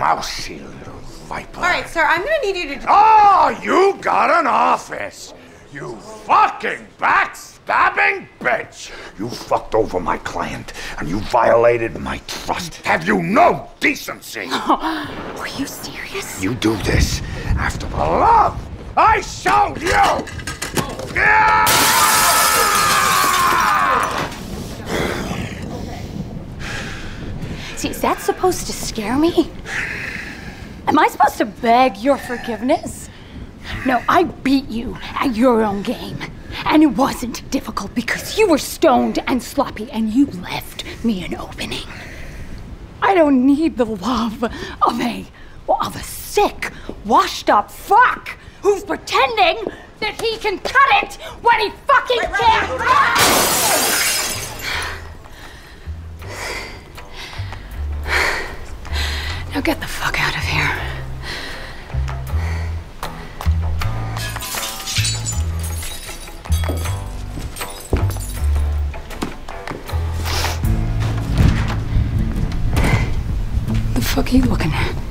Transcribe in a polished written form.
mousy little viper. All right, sir, I'm gonna need you to... Oh, you got an office! You fucking backstabbing bitch! You fucked over my client, and you violated my trust. Have you no decency? Oh, are you serious? You do this after the love I showed you! Yeah! See, is that supposed to scare me? Am I supposed to beg your forgiveness? No, I beat you at your own game. And it wasn't difficult because you were stoned and sloppy and you left me an opening. I don't need the love of a sick, washed up fuck who's pretending that he can cut it when he fucking can't. Now get the fuck out of here. The fuck are you looking at?